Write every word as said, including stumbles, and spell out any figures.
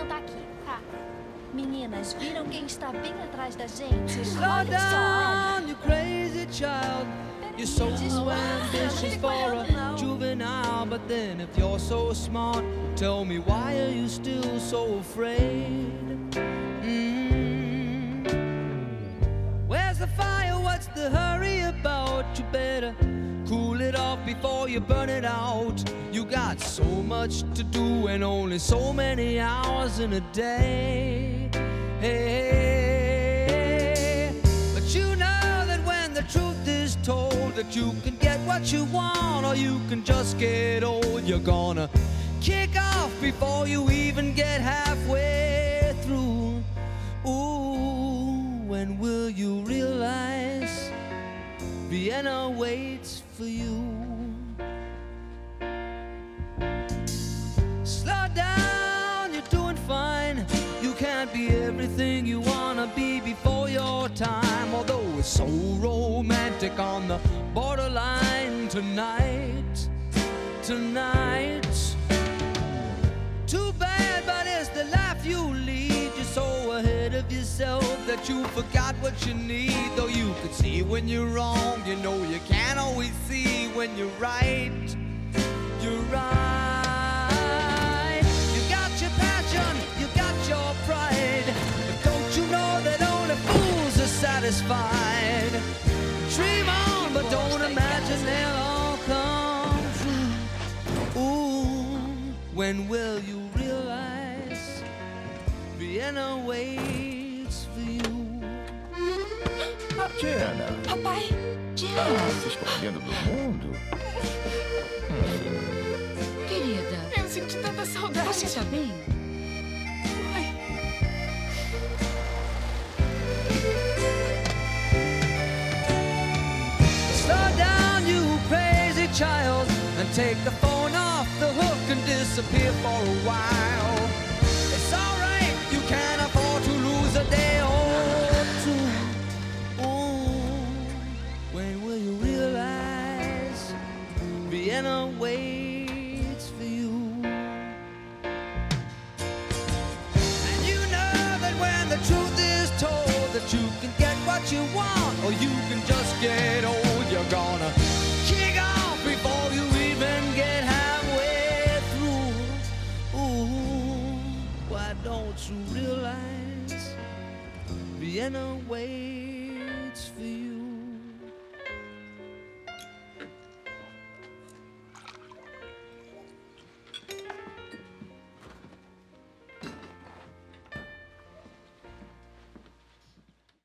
sentar aqui. Tá. Meninas, viram quem está bem atrás da gente? Slow Olha só. down, you crazy child. You're so ambitious for a juvenile, but then if you're so smart, tell me why are you still so afraid? Mm. Where's the fire? What's the hurry about? You better cool it off before you burn it out. You got so much to do and only so many hours in a day. Hey, but you know that when the truth is told, that you can get what you want or you can just get old. You're gonna kick off before you even get halfway through. Ooh, when will you realize Vienna waits for you? Slow down, you're doing fine. You can't be everything you wanna be before your time. Although it's so romantic on the borderline tonight, tonight. Too bad, but it's the life you lead. You're so ahead of yourself that you forgot what you need. Though you could see when you're wrong, you know you can't always see when you're right. You're right. You got your passion, you got your pride, but don't you know that only fools are satisfied? Dream on, but don't imagine they'll all come true. Ooh, when will you realize Vienna waits for you? Jenna. Papai, Jenna. Ah, se escondendo do mundo? Querida, Eu senti tanta saudade. você tá bem? Ai. Slow down, you crazy child, and take the phone off the hook and disappear for a while. It's alright, you can't afford to lose a day or two. Ooh, when will you realize Vienna waits for you? And you know that when the truth is told, that you can get what you want or you can just get old. You're gonna kick off before you even get halfway through. Ooh, why don't you realize Vienna waits for you?